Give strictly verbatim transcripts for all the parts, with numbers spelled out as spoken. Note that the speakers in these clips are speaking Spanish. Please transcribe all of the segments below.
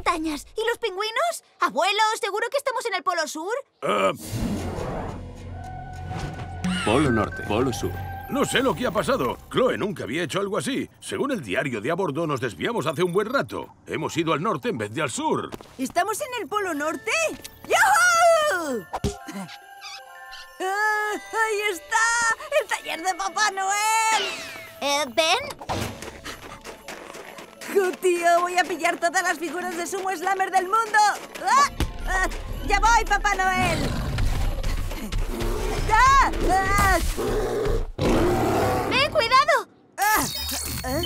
montañas. ¿Y los pingüinos? Abuelo, ¿seguro que estamos en el Polo Sur? Uh... Polo Norte, Polo Sur. No sé lo que ha pasado. Chloe nunca había hecho algo así. Según el diario de a bordo, nos desviamos hace un buen rato. Hemos ido al norte en vez de al sur. ¿Estamos en el Polo Norte? ¡Yahoo! ¡Ah, ¡ahí está! ¡El taller de Papá Noel! Eh, ¿Ben? ¡Oh, tío! Voy a pillar todas las figuras de Sumo Slammer del mundo. ¡Ah! ¡Ah! ¡Ya voy, Papá Noel! ¡Ah! ¡Ah! ¡Ben, cuidado! ¡Ah! ¿Ah?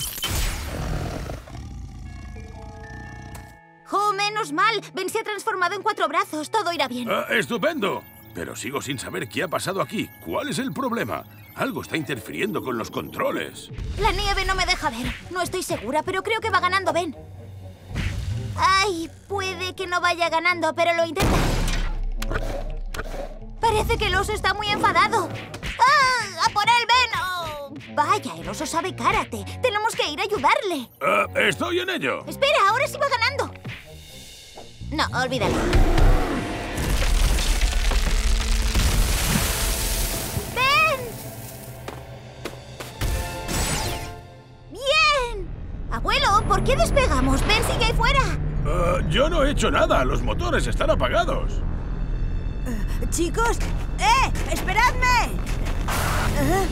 ¡Oh, menos mal! Ben se ha transformado en cuatro brazos. Todo irá bien. Uh, ¡Estupendo! Pero sigo sin saber qué ha pasado aquí. ¿Cuál es el problema? Algo está interfiriendo con los controles. La nieve no me deja ver. No estoy segura, pero creo que va ganando Ben. Ay, puede que no vaya ganando, pero lo intenta. Parece que el oso está muy enfadado. ¡Ah! ¡A por él, Ben! Oh, vaya, el oso sabe karate. Tenemos que ir a ayudarle. Uh, ¡Estoy en ello! Espera, ahora sí va ganando. No, olvídalo. Abuelo, ¿por qué despegamos? Ben sigue ahí fuera. Uh, yo no he hecho nada. Los motores están apagados. Uh, chicos, ¡eh! ¡Esperadme! Uh.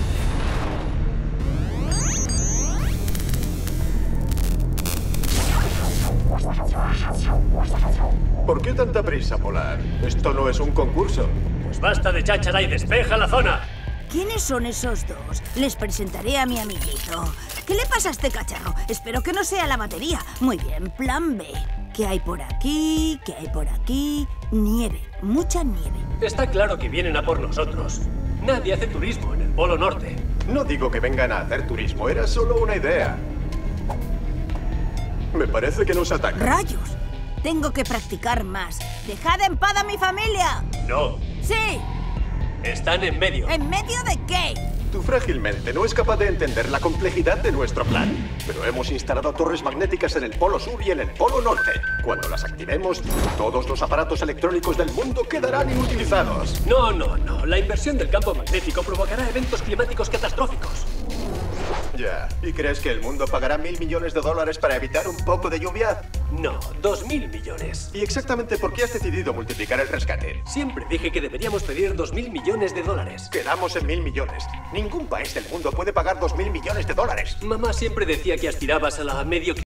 ¿Por qué tanta prisa, Polar? Esto no es un concurso. Pues basta de cháchara y despeja la zona. ¿Quiénes son esos dos? Les presentaré a mi amiguito. ¿Qué le pasa a este cacharro? Espero que no sea la batería. Muy bien, plan B. ¿Qué hay por aquí? ¿Qué hay por aquí? Nieve, mucha nieve. Está claro que vienen a por nosotros. Nadie hace turismo en el Polo Norte. No digo que vengan a hacer turismo, era solo una idea. Me parece que nos atacan. ¡Rayos! Tengo que practicar más. ¡Dejad en paz a mi familia! No. ¡Sí! Están en medio. ¿En medio de qué? Tu frágil mente no es capaz de entender la complejidad de nuestro plan. Pero hemos instalado torres magnéticas en el Polo Sur y en el Polo Norte. Cuando las activemos, todos los aparatos electrónicos del mundo quedarán inutilizados. No, no, no. La inversión del campo magnético provocará eventos climáticos catastróficos. Ya. ¿Y crees que el mundo pagará mil millones de dólares para evitar un poco de lluvia? No, dos mil millones. ¿Y exactamente por qué has decidido multiplicar el rescate? Siempre dije que deberíamos pedir dos mil millones de dólares. Quedamos en mil millones. Ningún país del mundo puede pagar dos mil millones de dólares. Mamá siempre decía que aspirabas a la medio